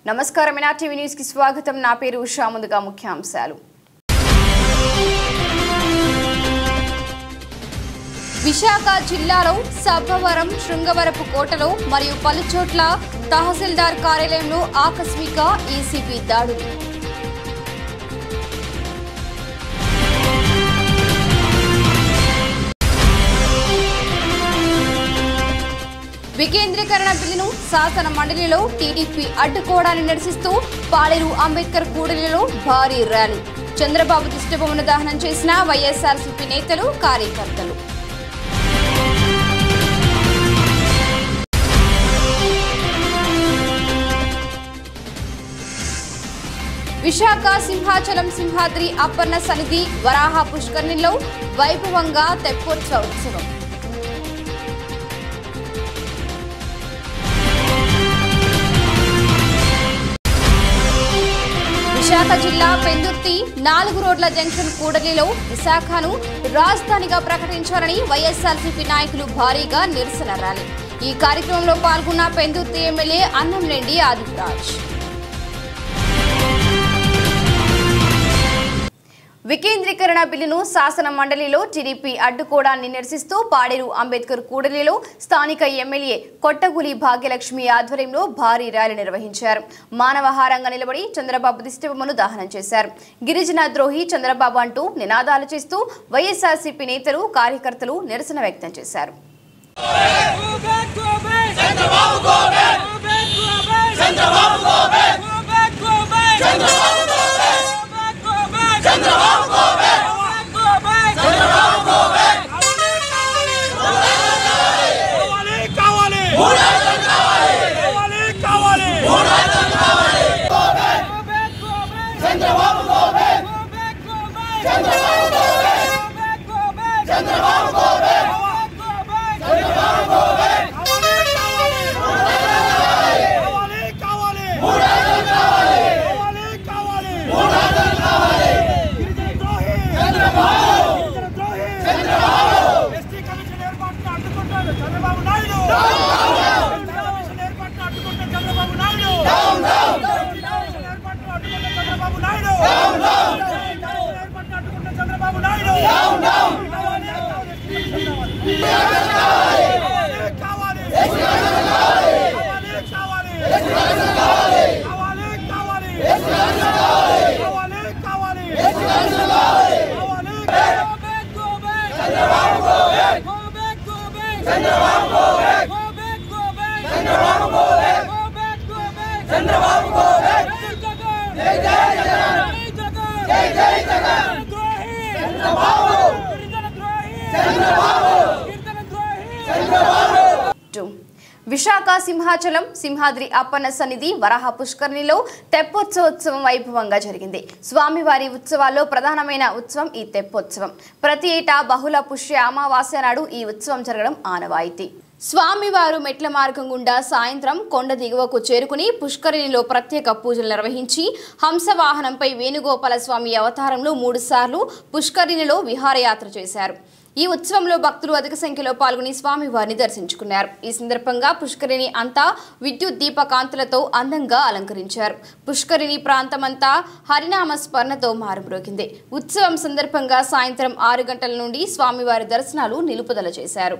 నమస్కారం Mina TV news కి స్వాగతం. నా పేరు ఉషా. ముందుగా ముఖ్యాంశాలు. విశాఖ జిల్లాలో సబ్బవరం, శృంగవరపు కోటలో మరియు పలుచోట్ల తహసీల్దార్ కార్యాలయంలో ఆకస్మిక ఏసీబీ దాడులు. వికేంద్రీకరణ బిల్లును శాసన మండలిలో టీడీపీ అడ్డుకోవడాన్ని నిరసిస్తూ పాలేరు అంబేద్కర్ కూడలిలో భారీ ర్యాలీ. చంద్రబాబు దిష్టిబొమ్మను దహనం చేసిన వైఎస్ఆర్సీపీ నేతలు, కార్యకర్తలు. విశాఖ సింహాచలం సింహాద్రి అప్పన్న సన్నిధి వరాహ పుష్కరిణిలో వైభవంగా తెప్పోత్సవ ఉత్సవం. విశాఖ జిల్లా పెందుర్తి 4 రోడ్ల జంక్షన్ కూడలిలో విశాఖను రాజధానిగా ప్రకటించాలని వైఎస్ఆర్సీపీ నాయకులు భారీగా నిరసన ర్యాలీ. ఈ కార్యక్రమంలో పాల్గొన్న పెందుర్తి ఎమ్మెల్యే అన్నంరెడ్డి ఆదిరాజ్. వికేంద్రీకరణ బిల్లును శాసన మండలిలో టీడీపీ అడ్డుకోవడాన్ని నిరసిస్తూ పాడేరు అంబేద్కర్ కూడలిలో స్థానిక ఎమ్మెల్యే కొట్టగులి భాగ్యలక్ష్మి ఆధ్వర్యంలో భారీ ర్యాలీ నిర్వహించారు. మానవహారంగా నిలబడి చంద్రబాబు దిష్టిబొమ్మను దహనం చేశారు. గిరిజన ద్రోహి చంద్రబాబు అంటూ నినాదాలు చేస్తూ వైఎస్ఆర్సీపీ నేతలు, కార్యకర్తలు నిరసన వ్యక్తం చేశారు. విశాఖ సింహాచలం సింహాద్రి అప్పన్న సన్నిధి వరాహ పుష్కరిణిలో తెప్పోత్సవం వైభవంగా జరిగింది. స్వామివారి ఉత్సవాల్లో ప్రధానమైన ఉత్సవం ఈ తెప్పోత్సవం. ప్రతి ఏటా బహుళ పుష్య అమావాస్య నాడు ఈ ఉత్సవం జరగడం ఆనవాయితీ. స్వామివారు మెట్ల మార్గం గుండా సాయంత్రం కొండ దిగువకు చేరుకుని పుష్కరిణిలో ప్రత్యేక పూజలు నిర్వహించి హంసవాహనంపై వేణుగోపాల స్వామి అవతారంలో 3 సార్లు పుష్కరిణిలో విహారయాత్ర చేశారు. ఈ ఉత్సవంలో భక్తులు అధిక సంఖ్యలో పాల్గొని స్వామివారిని దర్శించుకున్నారు. ఈ సందర్భంగా పుష్కరిణి అంతా విద్యుత్ దీపకాంతులతో అందంగా అలంకరించారు. పుష్కరిణి ప్రాంతమంతా హరినామ స్మరణతో మారుమ్రోగింది. ఉత్సవం సందర్భంగా సాయంత్రం 6 గంటల నుండి స్వామివారి దర్శనాలు నిలుపుదల చేశారు.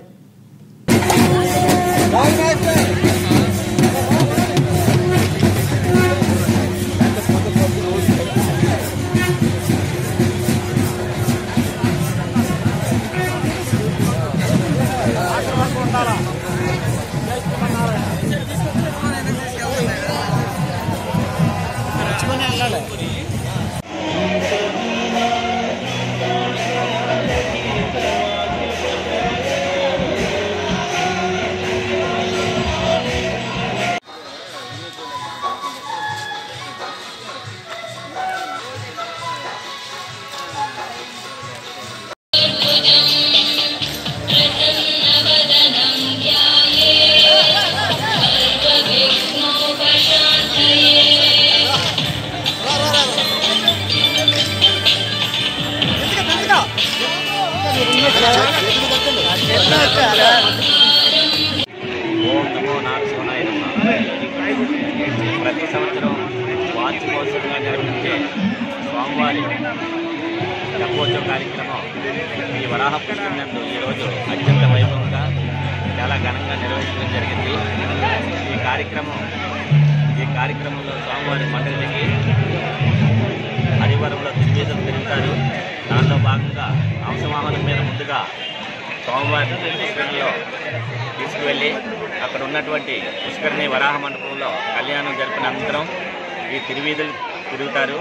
ప్రతి సంవత్సరం వార్షికోత్సవంగా నిర్వహించే స్వామివారి తెప్పోత్సవ కార్యక్రమం ఈ వరాహ పుష్కరిణి నందు ఈరోజు అత్యంత వైభవంగా చాలా ఘనంగా నిర్వహించడం జరిగింది. ఈ కార్యక్రమంలో స్వామివారి మండలికి హరివరంలో తిరువీధులు తిరుగుతారు. దానిలో భాగంగా హంసవాహనం మీద ముందుగా స్వామివారి పుష్కరిణిలో తీసుకువెళ్ళి అక్కడ ఉన్నటువంటి పుష్కరిణి వరాహ మండపంలో కళ్యాణం జరిపిన అనంతరం ఈ తిరువీధులు తిరుగుతారు.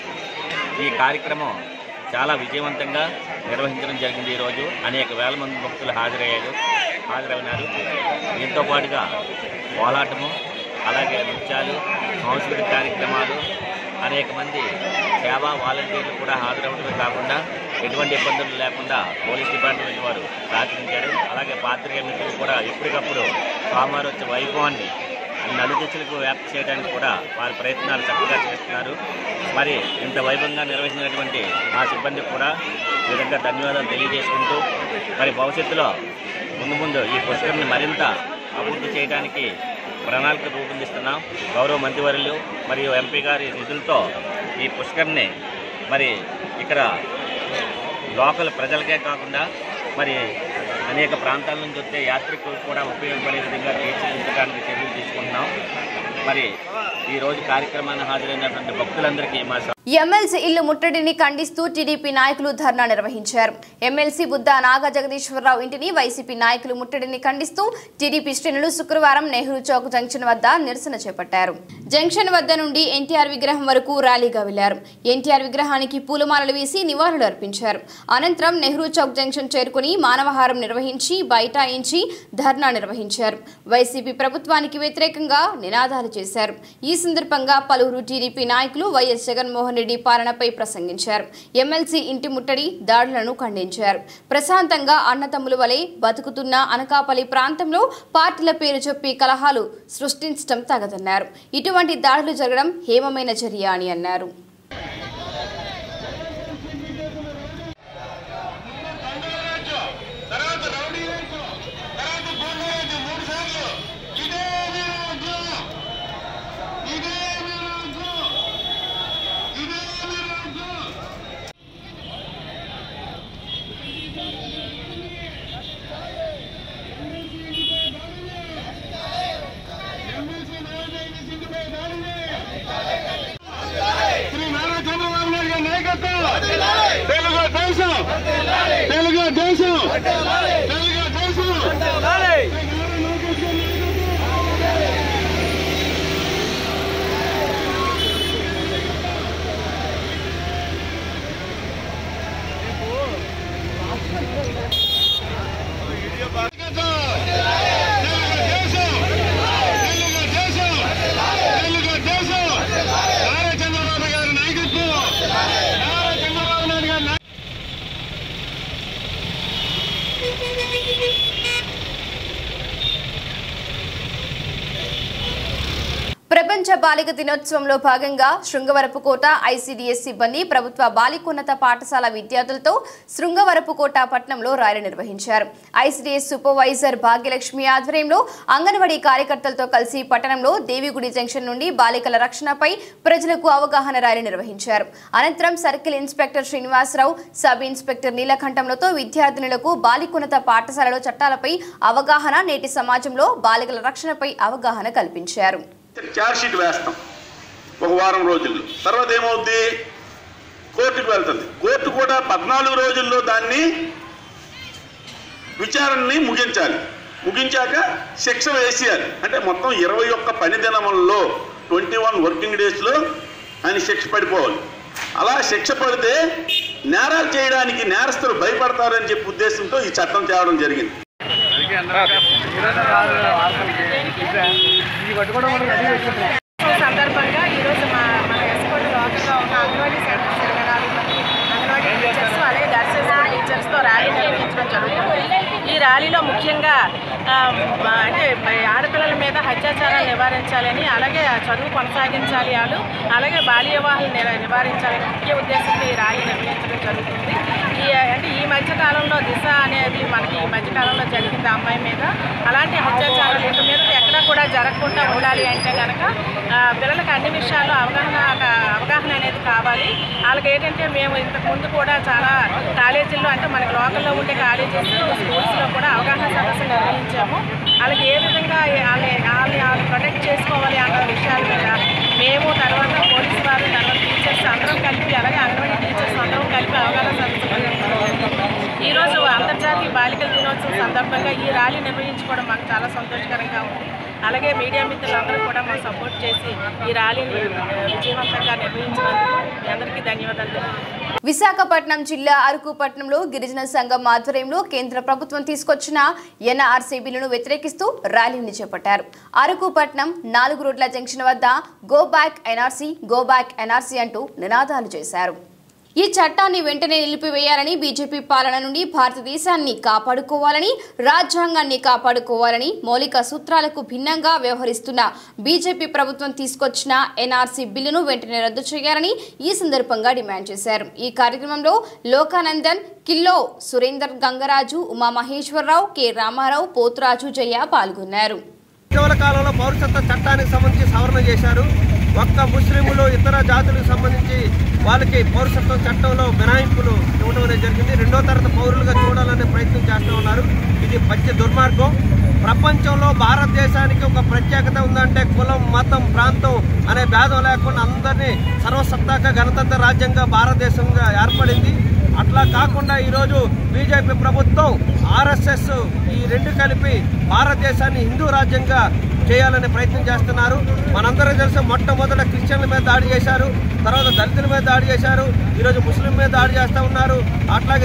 ఈ కార్యక్రమం చాలా విజయవంతంగా నిర్వహించడం జరిగింది. ఈరోజు అనేక వేల మంది భక్తులు హాజరైనారు. దీంతో పాటుగా కోలాటము, అలాగే నృత్యాలు, సాంస్కృతిక కార్యక్రమాలు, అనేక మంది సేవా వాలంటీర్లు కూడా హాజరవడమే కాకుండా ఎటువంటి ఇబ్బందులు లేకుండా పోలీస్ డిపార్ట్మెంట్ వారు సహకరించారు. అలాగే పాత్రికేయ మిత్రులు కూడా ఎప్పటికప్పుడు స్వామివారి వచ్చే వైభవాన్ని నలుదిశలకు వ్యాప్తి చేయడానికి కూడా వారి ప్రయత్నాలు చక్కగా చేస్తున్నారు. మరి ఇంత వైభవంగా నిర్వహించినటువంటి మా సిబ్బందికి కూడా ఈ విధంగా ధన్యవాదాలు తెలియజేసుకుంటూ మరి భవిష్యత్తులో ముందు ఈ పుష్కరిని మరింత అభివృద్ధి చేయడానికి ప్రణాళిక రూపొందిస్తున్నాం. గౌరవ మంత్రివర్యులు మరియు ఎంపీ గారి నిధులతో ఈ పుష్కరిని మరి ఇక్కడ లోకల్ ప్రజలకే కాకుండా మరి అనేక ప్రాంతాల నుంచి వచ్చే యాత్రికులు కూడా ఉపయోగపడే విధంగా తీర్చిదిద్దడానికి చర్యలు తీసుకుంటున్నాం. మరి ఈరోజు కార్యక్రమాన్ని హాజరైనటువంటి భక్తులందరికీ మా ఎమ్మెల్సీ ఇల్లు ముట్టడిని ఖండిస్తూ టీడీపీ నాయకులు ధర్నా నిర్వహించారు. ఎమ్మెల్సీ బుద్ధా నాగ జగదీశ్వరరావు ఇంటిని వైసీపీ నాయకులు ముట్టడిని ఖండిస్తూ టీడీపీ శ్రేణులు శుక్రవారం నెహ్రూ చౌక్ జంక్షన్ వద్ద నిరసన చేపట్టారు. జంక్షన్ వద్ద నుండి ఎన్టీఆర్ విగ్రహం వరకు ర్యాలీగా వెళ్లారు. ఎన్టీఆర్ విగ్రహానికి పూలమాలలు వేసి నివాళులు అర్పించారు. అనంతరం నెహ్రూ చౌక్ జంక్షన్ చేరుకుని మానవహారం నిర్వహించి బైఠాయించి ధర్నా నిర్వహించారు. వైసీపీ ప్రభుత్వానికి వ్యతిరేకంగా నినాదాలు చేశారు. ఈ సందర్భంగా పలువురు టీడీపీ నాయకులు వైఎస్ జగన్మోహన్ రెడ్డి పాలనపై ప్రసంగించారు. ఎమ్మెల్సీ ఇంటి ముట్టడి దాడులను ఖండించారు. ప్రశాంతంగా అన్నతమ్ముల వలె బతుకుతున్న అనకాపల్లి ప్రాంతంలో పార్టీల పేరు చెప్పి కలహాలు సృష్టించడం తగదన్నారు. ఇటువంటి దాడులు జరగడం హేమమైన చర్య అని అన్నారు. ప్రపంచ బాలిక దినోత్సవంలో భాగంగా శృంగవరపుకోట ఐసీడీఎస్ సిబ్బంది ప్రభుత్వ బాలికోన్నత పాఠశాల విద్యార్థులతో శృంగవరపుకోట పట్టణంలో ర్యాలీ నిర్వహించారు. ఐసీడీఎస్ సూపర్వైజర్ భాగ్యలక్ష్మి ఆధ్వర్యంలో అంగన్వాడీ కార్యకర్తలతో కలిసి పట్టణంలో దేవిగుడి జంక్షన్ నుండి బాలికల రక్షణపై ప్రజలకు అవగాహన ర్యాలీ నిర్వహించారు. అనంతరం circle inspector Srinivasarao, sub inspector నీలకంఠంలతో విద్యార్థినులకు బాలికోన్నత పాఠశాలలో చట్టాలపై అవగాహన, నేటి సమాజంలో బాలికల రక్షణపై అవగాహన కల్పించారు. చార్జ్ షీట్ వేస్తాం ఒక వారం రోజుల్లో. తర్వాత ఏమవుద్ది, కోర్టుకు వెళ్తుంది. కోర్టు కూడా 14 రోజుల్లో దాన్ని విచారణని ముగించాలి. ముగించాక శిక్ష వేసేయాలి. అంటే మొత్తం 21 పని దినములలో 21 వర్కింగ్ డేస్లో ఆయన శిక్ష పడిపోవాలి. అలా శిక్ష పడితే నేరాలు చేయడానికి నేరస్తులు భయపడతారని చెప్పి ఉద్దేశంతో ఈ చట్టం తేవడం జరిగింది. సందర్భంగా ఈరోజు మన ఎస్కోట లోకల్గా ఉన్న అంగన్వాడీ సెంటర్స్ 24 మంది అంగన్వాడీ టీచర్స్ అలాగే నర్సెస్ టీచర్స్తో ర్యాలీ నిర్వహించడం జరుగుతుంది. ఈ ర్యాలీలో ముఖ్యంగా అంటే ఆడపిల్లల మీద అత్యాచారాలు నివారించాలని, అలాగే చదువు కొనసాగించాలి వాళ్ళు, అలాగే బాల్య వివాహాలు నివారించాలని ముఖ్య ఉద్దేశంతో ఈ ర్యాలీ నిర్వహించడం జరుగుతుంది. అంటే ఈ మధ్యకాలంలో దిశ అనేది మనకి ఈ మధ్యకాలంలో జరిగింది అమ్మాయి మీద. అలాంటి అత్యాచారాలు ఇక మీద ఎక్కడా కూడా జరగకుండా ఉండాలి అంటే కనుక పిల్లలకు అన్ని విషయాల్లో అవగాహన అనేది కావాలి. వాళ్ళకి ఏంటంటే మేము ఇంతకుముందు కూడా చాలా కాలేజీల్లో, అంటే మనకి లోకల్లో ఉండే కాలేజెస్, స్కూల్స్లో కూడా అవగాహన సదస్సులు నిర్వహించాము. వాళ్ళకి ఏ విధంగా వాళ్ళని ప్రొటెక్ట్ చేసుకోవాలి అన్న విషయాల మీద మేము, తర్వాత పోలీసు వారు, తర్వాత టీచర్స్ అందరం కలిపి, అలాగే అంగన్వాడీ టీచర్స్ అందరం కలిపి అవగాహన సదస్సు ఈరోజు అంతర్జాతీయ బాలికల దినోత్సవం సందర్భంగా ఈ ర్యాలీ నిర్వహించుకోవడం మాకు చాలా సంతోషకరంగా ఉంది. అలాగే మీడియా మిత్రులందరూ కూడా మాకు సపోర్ట్ చేసి ఈ ర్యాలీని విజయవంతంగా నిర్వహించినందుకు మీ అందరికీ ధన్యవాదాలు. విశాఖపట్నం జిల్లా అరకుపట్నంలో గిరిజన సంఘం ఆధ్వర్యంలో కేంద్ర ప్రభుత్వం తీసుకొచ్చిన ఎన్ఆర్సీ బిల్లును వ్యతిరేకిస్తూ ర్యాలీని చేపట్టారు. అరకుపట్నం 4 రోడ్ల జంక్షన్ వద్ద go back NRC, go back NRC అంటూ నినాదాలు చేశారు. ఈ చట్టాన్ని వెంటనే నిలిపివేయాలని, బీజేపీ పాలన నుండి భారతదేశాన్ని కాపాడుకోవాలని, రాజ్యాంగాన్ని కాపాడుకోవాలని, మౌలిక సూత్రాలకు భిన్నంగా వ్యవహరిస్తున్న బీజేపీ ప్రభుత్వం తీసుకొచ్చిన ఎన్ఆర్సీ బిల్లును వెంటనే రద్దు చేయాలని ఈ సందర్భంగా డిమాండ్ చేశారు. ఈ కార్యక్రమంలో లోకానందన్, కిల్లో సురేందర్, గంగరాజు, ఉమామహేశ్వరరావు, కె రామారావు, పోతురాజు, జయ పాల్గొన్నారు. ఇటీవల కాలంలో పౌరసత్వ చట్టానికి సంబంధించి సవరణ చేశారు. ఒక్క ముస్లింలు, ఇతర జాతులకు సంబంధించి వాళ్ళకి పౌరసత్వ చట్టంలో మినహాయింపులు ఇవ్వడం అనేది జరిగింది. 2వ తరగతి పౌరులుగా చూడాలనే ప్రయత్నం చేస్తూ ఉన్నారు. ఇది పచ్చి దుర్మార్గం. ప్రపంచంలో భారతదేశానికి ఒక ప్రత్యేకత ఉందంటే కులం, మతం, ప్రాంతం అనే భేదం లేకుండా అందరినీ సర్వసత్తాక గణతంత్ర రాజ్యంగా భారతదేశంగా ఏర్పడింది. అట్లా కాకుండా ఈరోజు బీజేపీ ప్రభుత్వం, ఆర్ఎస్ఎస్ ఈ రెండు కలిపి భారతదేశాన్ని హిందూ రాజ్యంగా చేయాలనే ప్రయత్నం చేస్తున్నారు. మనందరూ తెలుసు, మొట్టమొదట క్రిస్టియన్ల మీద దాడి చేశారు, తర్వాత దళితుల మీద దాడి చేశారు, ఈరోజు ముస్లిం మీద దాడి చేస్తూ ఉన్నారు. అట్లాగే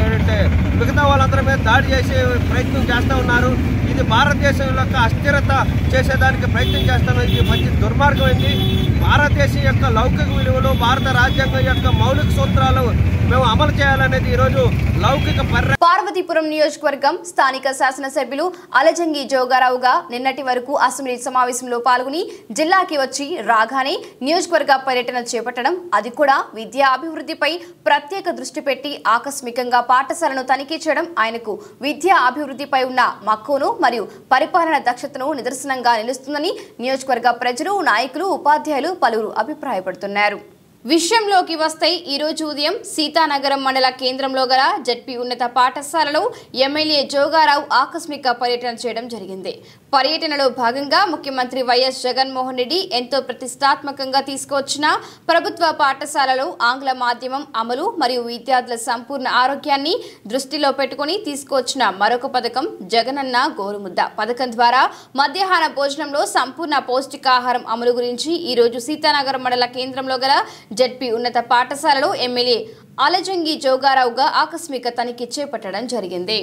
మిగతా వాళ్ళందరి మీద దాడి చేసే ప్రయత్నం చేస్తూ ఉన్నారు. ఇది భారతదేశం యొక్క అస్థిరత చేసేదానికి ప్రయత్నం చేస్తున్నారు. ఇది మంచి దుర్మార్గమైంది. భారతదేశం యొక్క లౌకిక విలువలు, భారత రాజ్యాంగం యొక్క మౌలిక సూత్రాలు మేము అమలు చేయాలనేది ఈరోజు లౌకిక పార్వతీపురం నియోజకవర్గం స్థానిక శాసనసభ్యులు అలజంగి జోగారావుగా నిన్నటి వరకు అసెంబ్లీ సమావేశంలో పాల్గొని జిల్లాకి వచ్చి రాగానే నియోజకవర్గ పర్యటన చేపట్టడం, అది కూడా విద్యా అభివృద్ధిపై ప్రత్యేక దృష్టి పెట్టి ఆకస్మికంగా పాఠశాలను తనిఖీ చేయడం ఆయనకు విద్యా అభివృద్ధిపై ఉన్న మక్కువను మరియు పరిపాలన దక్షతను నిదర్శనంగా నిలుస్తుందని నియోజకవర్గ ప్రజలు, నాయకులు, ఉపాధ్యాయులు పలువురు అభిప్రాయపడుతున్నారు. విషయంలోకి వస్తే ఈరోజు ఉదయం సీతానగరం మండల కేంద్రంలో గల జడ్పీ ఉన్నత పాఠశాలలో ఎమ్మెల్యే జోగారావు ఆకస్మిక పర్యటన చేయడం జరిగింది. పర్యటనలో భాగంగా ముఖ్యమంత్రి వైఎస్ జగన్మోహన్ రెడ్డి ఎంతో ప్రతిష్టాత్మకంగా తీసుకువచ్చిన ప్రభుత్వ పాఠశాలలో ఆంగ్ల మాధ్యమం అమలు మరియు విద్యార్థుల సంపూర్ణ ఆరోగ్యాన్ని దృష్టిలో పెట్టుకుని తీసుకువచ్చిన మరొక పథకం జగనన్న గోరుముద్ద పథకం ద్వారా మధ్యాహ్న భోజనంలో సంపూర్ణ పౌష్టికాహారం అమలు గురించి ఈరోజు సీతానగరం మండల కేంద్రంలో గల జడ్పీ ఉన్నత పాఠశాలలో ఎమ్మెల్యే అలజంగి జోగారావుగా ఆకస్మిక తనిఖీ చేపట్టడం జరిగింది.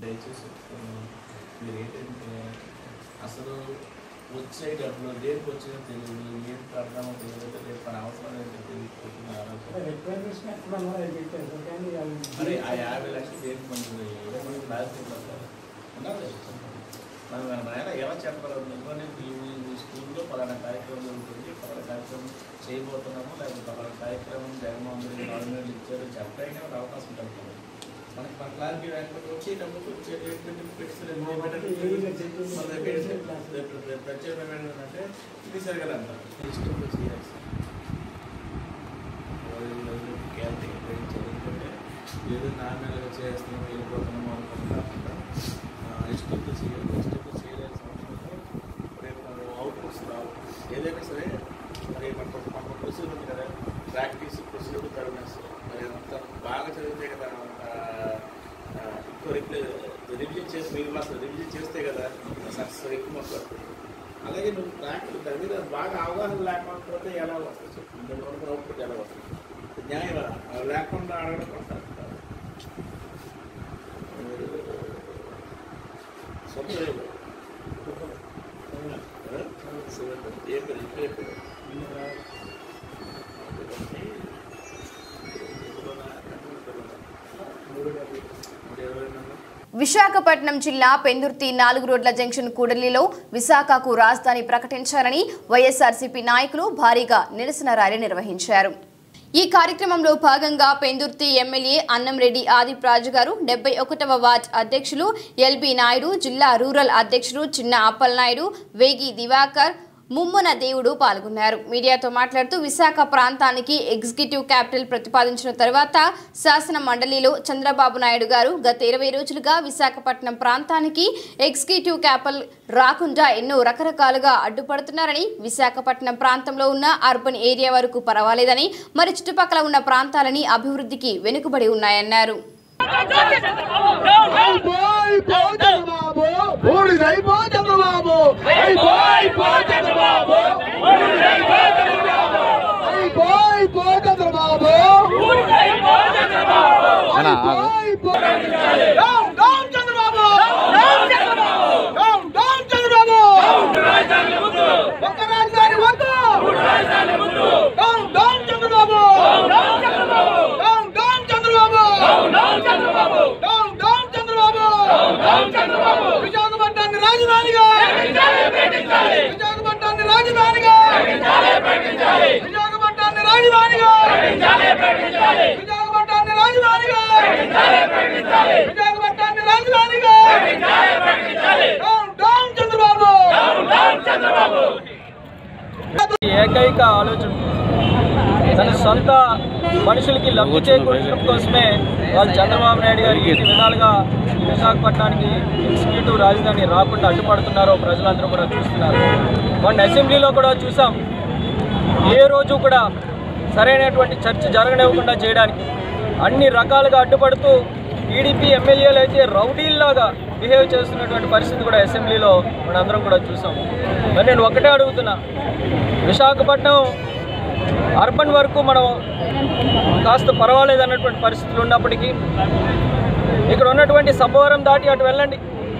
ఎలా చెప్పగలరు? స్కూల్లో పలానా కార్యక్రమం జరుగుతుంది, పలానా కార్యక్రమం చేయబోతున్నాము, లేకపోతే పలానా కార్యక్రమం జగన్మోహన్ రెడ్డి గవర్నమెంట్ ఇచ్చారు చెప్పడానికి అవకాశం ఉంటుంది. మనకి మన క్లారిటీ లేకపోతే వచ్చేటప్పుడు ప్రత్యేకమైన ఏంటంటే ఇది సరిగా అంటారు ఇష్టంలో చేయాల్సి చదువుకుంటే ఏదో నార్మల్గా చేస్తున్నాము వెళ్ళిపోతున్నాము అనుకోవడం కాకుండా ఇష్టంతో చేయాలి. ఇష్టంతో చేయాల్సిన అవసరం రేపు అవుట్పుట్స్ రావు. ఏదైనా సరే మరి మనకు ప్రొసీజర్ ఉంది కదా, ప్రాక్టీస్, ప్రొసీజర్, థర్డ్నెస్. మరి అంత బాగా చదివితే కదా ఎక్కువ రివిజన్ చేసి మీరు అసలు రివిజన్ చేస్తే కదా సక్సెస్ ఎక్కువ వస్తుంది. అలాగే నువ్వు ప్రాక్టీస్ దాని మీద బాగా అవగాహన లేకపోతే ఎలా వస్తుంది చెప్పు, ఇంతవరకు అవుట్పుట్ ఎలా వస్తుంది? న్యాయం లేకుండా అడగడం వస్తారు. సొంత విశాఖపట్నం జిల్లా పెందుర్తి 4 రోడ్ల జంక్షన్ కూడలిలో విశాఖకు రాజధాని ప్రకటించాలని వైఎస్ఆర్సీపీ నాయకులు భారీగా నిరసన ర్యాలీ నిర్వహించారు. ఈ కార్యక్రమంలో భాగంగా పెందుర్తి ఎమ్మెల్యే అన్నంరెడ్డి ఆదిప్రాజు గారు, 71వ వార్డ్ అధ్యక్షులు ఎల్బీ నాయుడు, జిల్లా రూరల్ అధ్యక్షులు చిన్న అప్పలనాయుడు, వేగి దివాకర్, ముమ్మన దేవుడు పాల్గొన్నారు. మీడియాతో మాట్లాడుతూ విశాఖ ప్రాంతానికి ఎగ్జిక్యూటివ్ క్యాపిటల్ ప్రతిపాదించిన తర్వాత శాసన మండలిలో చంద్రబాబు నాయుడు గారు గత 20 రోజులుగా విశాఖపట్నం ప్రాంతానికి ఎగ్జిక్యూటివ్ క్యాపిటల్ రాకుండా ఎన్నో రకరకాలుగా అడ్డుపడుతున్నారని, విశాఖపట్నం ప్రాంతంలో ఉన్న అర్బన్ ఏరియా వరకు పర్వాలేదని, మరి చుట్టుపక్కల ఉన్న ప్రాంతాలని అభివృద్ధికి వెనుకబడి ఉన్నాయన్నారు. ఏకైక ఆలోచన తన సొంత మనుషులకి లబ్ధి చేకూర్చడం కోసమే వాళ్ళు చంద్రబాబు నాయుడు గారికి ఈ విధాలుగా విశాఖపట్నానికి ఎగ్జిక్యూటివ్ రాజధాని రాకుండా అడ్డుపడుతున్నారో ప్రజలందరూ కూడా చూస్తున్నారు. మొన్న అసెంబ్లీలో కూడా చూసాం, ఏ రోజు కూడా సరైనటువంటి చర్చ జరగనివ్వకుండా చేయడానికి అన్ని రకాలుగా అడ్డుపడుతూ టీడీపీ ఎమ్మెల్యేలు అయితే రౌడీల్లాగా బిహేవ్ చేస్తున్నటువంటి పరిస్థితి కూడా అసెంబ్లీలో మనందరం కూడా చూసాం. మరి నేను ఒకటే అడుగుతున్నా, విశాఖపట్నం అర్బన్ వరకు మనం కాస్త పర్వాలేదు అన్నటువంటి పరిస్థితులు ఉన్నప్పటికీ ఇక్కడ ఉన్నటువంటి సబ్బవరం దాటి అటు వెళ్ళండి,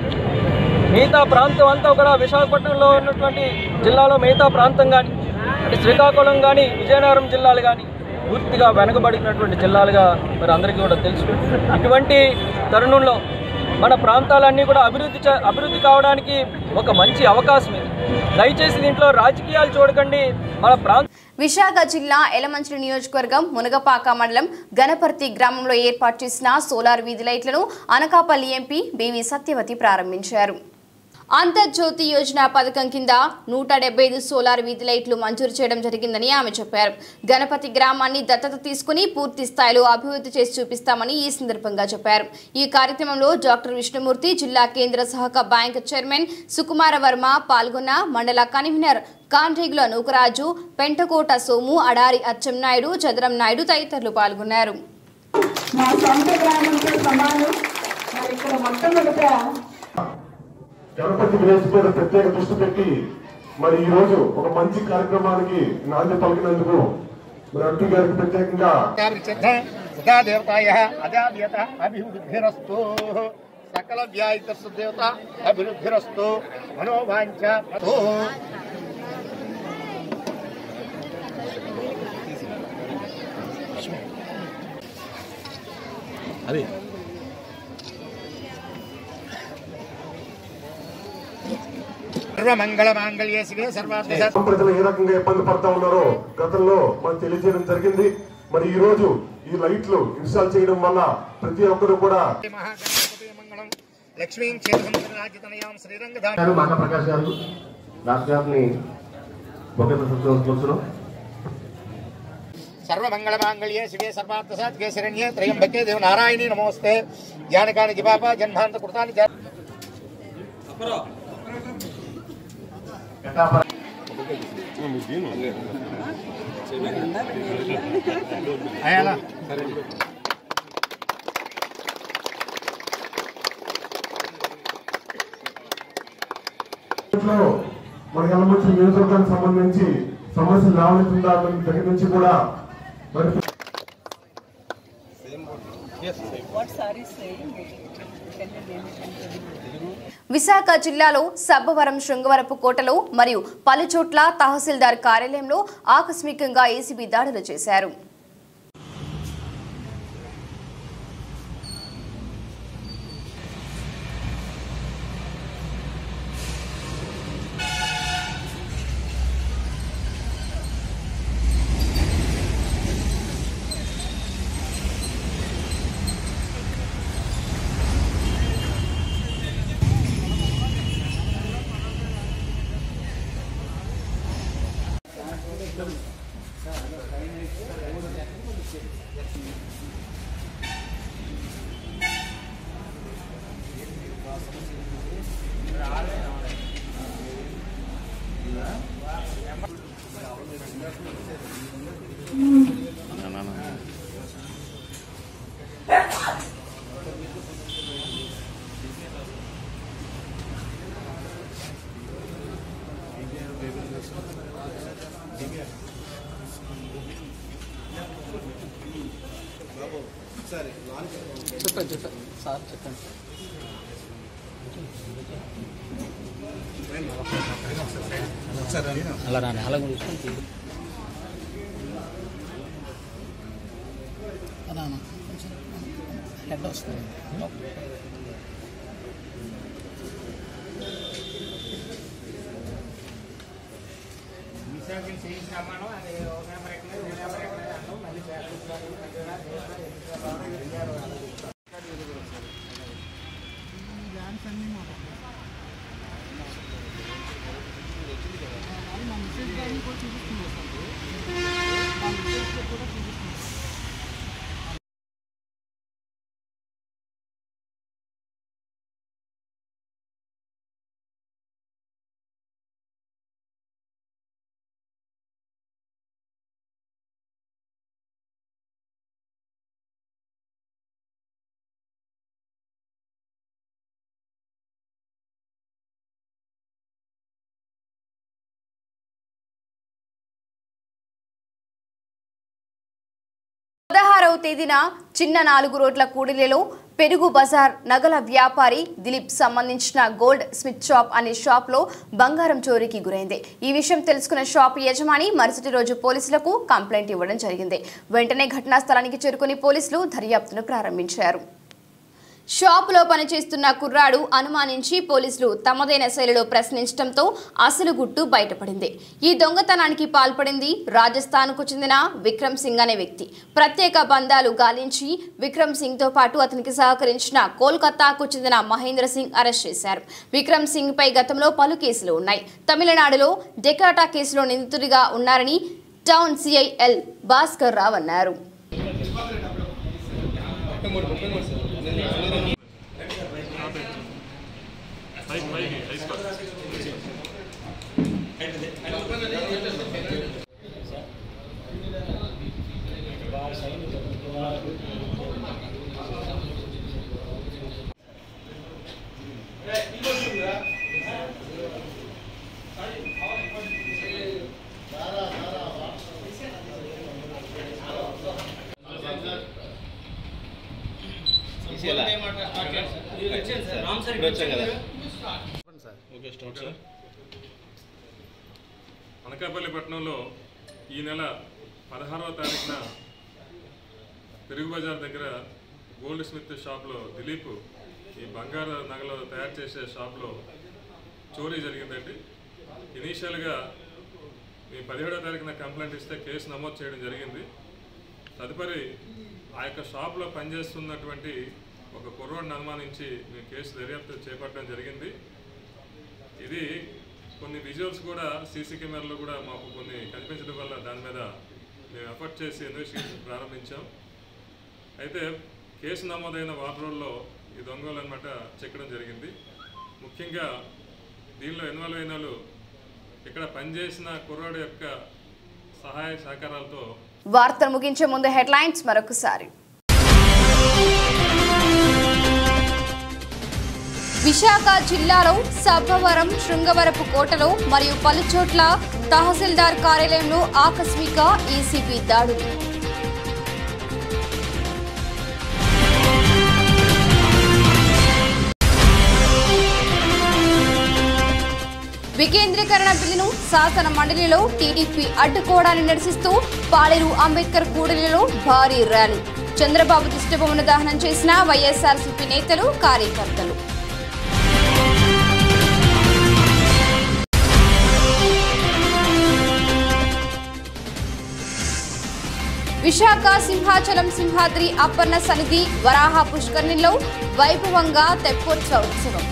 మిగతా ప్రాంతం అంతా కూడా విశాఖపట్నంలో ఉన్నటువంటి జిల్లాలో మిగతా ప్రాంతం కానీ అంటే శ్రీకాకుళం కానీ విజయనగరం జిల్లాలు కానీ పూర్తిగా వెనకబడినటువంటి జిల్లాలుగా మరి అందరికీ కూడా తెలుసు. ఇటువంటి తరుణంలో మన ప్రాంతాలన్నీ కూడా అభివృద్ధి కావడానికి ఒక మంచి అవకాశం ఇది. దయచేసి దీంట్లో రాజకీయాలు చూడకండి. మన ప్రాంత విశాఖ జిల్లా ఎలమంచిలి నియోజకవర్గం మునగపాక మండలం గణపర్తి గ్రామంలో ఏర్పాటు చేసిన సోలార్ వీధి లైట్లను అనకాపల్లి ఎంపీ బివి సత్యవతి ప్రారంభించారు. అంతర్జ్యోతి యోజన పథకం కింద 175 సోలార్ వీధి లైట్లు మంజూరు చేయడం జరిగిందని ఆమె చెప్పారు. గణపతి గ్రామాన్ని దత్తత తీసుకుని పూర్తి స్థాయిలో అభివృద్ధి చేసి చూపిస్తామని ఈ సందర్భంగా చెప్పారు. ఈ కార్యక్రమంలో డాక్టర్ విష్ణుమూర్తి, జిల్లా కేంద్ర సహకార బ్యాంక్ చైర్మన్ సుకుమార వర్మ పాల్గొన్న మండల కన్వీనర్ కాండ్రిగుల నూకరాజు, పెంటకోట సోము, అడారి అచ్చెన్నాయుడు, చదరం నాయుడు తదితరులు పాల్గొన్నారు. గణపతి విలేజ్ మీద ప్రత్యేక దృష్టి పెట్టి మరి ఈ రోజు ఒక మంచి కార్యక్రమానికి నాంది పలికినందుకు మరి ఎంపీ గారికి ప్రత్యేకంగా సకల వ్యాయుత అభివృద్ధిరస్తు మనోవాంఛ అది ప్రజలు ఏ రకంగా ఇబ్బంది పడతా ఉన్నారో గతంలో మనం తెలియజేయడం జరిగింది. మరి ఈ రోజు ఈ లైట్లు ఇన్స్టాల్ చేయడం వల్ల ప్రతి ఒక్కరు కూడా మహాప్రకాష్ గారు రాష్ట్ర గారిని సర్వమంగళమాంగళ్యే శివే సర్వార్థ సాధికే శరణ్యే త్రయంబకే దేవ నారాయణి నమోస్తే జ్ఞానకాని జిపాప జన్మాంత కృతాని మన ఎలమంచిలి నియోజకవర్గానికి సంబంధించి సమస్యలు రావనుందా దగ్గర నుంచి కూడా విశాఖ జిల్లాలో సబ్బవరం, శృంగవరపు కోటలో మరియు పలుచోట్ల తహసీల్దార్ కార్యాలయంలో ఆకస్మికంగా ఏసీబీ దాడులు చేశారు. అలా రాని అలా చూసుకొని అలా హెడ్ వస్తుంది. తేదీన చిన్న 4 రోడ్ల కూడలిలో పెరుగు బజార్ నగల వ్యాపారి దిలీప్ సంబంధించిన గోల్డ్ స్మిత్ షాప్ అనే షాప్ లో బంగారం చోరీకి గురైంది. ఈ విషయం తెలుసుకున్న షాప్ యజమాని మరుసటి రోజు పోలీసులకు కంప్లైంట్ ఇవ్వడం జరిగింది. వెంటనే ఘటనా స్థలానికి చేరుకుని పోలీసులు దర్యాప్తును ప్రారంభించారు. షాపులో పనిచేస్తున్న కుర్రాడు అనుమానించి పోలీసులు తమదైన శైలిలో ప్రశ్నించడంతో అసలు గుట్టు బయటపడింది. ఈ దొంగతనానికి పాల్పడింది రాజస్థాన్కు చెందిన విక్రమ్ సింగ్ అనే వ్యక్తి. ప్రత్యేక బంధాలు గాలించి విక్రమ్ సింగ్ తో పాటు అతనికి సహకరించిన కోల్కతాకు చెందిన మహేంద్ర సింగ్ అరెస్ట్ చేశారు. విక్రమ్ సింగ్ పై గతంలో పలు కేసులు ఉన్నాయి. తమిళనాడులో డెకాటా కేసులో నిందితుడిగా ఉన్నారని టౌన్ సిఐఎల్ భాస్కర్ రావు అన్నారు. అనకాపల్లి పట్టణంలో ఈ నెల 16వ తారీఖున పెరుగు బజార్ దగ్గర గోల్డ్ స్మిత్ షాప్లో దిలీప్ ఈ బంగారు నగలు తయారు చేసే షాప్లో చోరీ జరిగిందండి. ఇనీషియల్గా ఈ 17వ తారీఖున కంప్లైంట్ ఇస్తే కేసు నమోదు చేయడం జరిగింది. తదుపరి ఆ యొక్క షాప్లో పనిచేస్తున్నటువంటి ఒక కుర్రోడిని అనుమానించి మేము కేసు దర్యాప్తు చేపట్టడం జరిగింది. ఇది కొన్ని విజువల్స్ కూడా సీసీ కెమెరాలో కూడా మాకు కొన్ని కనిపించడం వల్ల దాని మీద మేము ఎఫర్ట్ చేసి ఇన్వెస్టిగేషన్ ప్రారంభించాం. అయితే కేసు నమోదైన వారంలో ఈ దొంగలు అనమాట చెక్కడం జరిగింది. ముఖ్యంగా దీనిలో ఇన్వాల్వ్ అయిన వాళ్ళు ఇక్కడ పనిచేసిన కుర్రాడు యొక్క సహాయ సహకారాలతో. వార్తలు ముగించే ముందు హెడ్లైన్స్ మరొకసారి. విశాఖ జిల్లాలో సబ్బవరం, శృంగవరపు కోటలో మరియు పలుచోట్ల తహసీల్దార్ కార్యాలయంలో ఆకస్మిక ఏసీబీ దాడులు. వికేంద్రీకరణ బిల్లును శాసన మండలిలో టీడీపీ అడ్డుకోవడాన్ని నిరసిస్తూ పాలేరు అంబేద్కర్ కూడలిలో భారీ ర్యాలీ. చంద్రబాబు దిష్టిబొమ్మను దహనం చేసిన వైఎస్ఆర్సీపీ నేతలు, కార్యకర్తలు. విశాఖ సింహాచలం సింహాద్రి అప్పన్న సన్నిధి వరాహ పుష్కరిణిలో వైభవంగా తెప్పోత్సవ ఉత్సవం.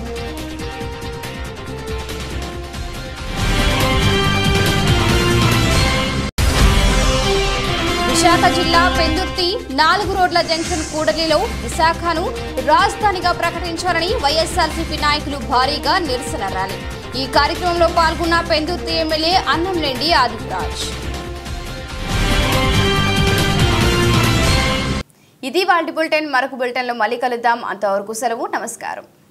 విశాఖ జిల్లా పెందుర్తి 4 రోడ్ల జంక్షన్ కూడలిలో విశాఖను రాజధానిగా ప్రకటించాలని వైఎస్ఆర్సీపీ నాయకులు భారీగా నిరసన ర్యాలీ. ఈ కార్యక్రమంలో పాల్గొన్న పెందుర్తి ఎమ్మెల్యే అన్నంరెడ్డి ఆదిరాజ్. ఇది వాల్టి బులెటిన్. మరొక బులెటిన్లో మళ్ళీ కలుద్దాం. అంతవరకు సెలవు. నమస్కారం.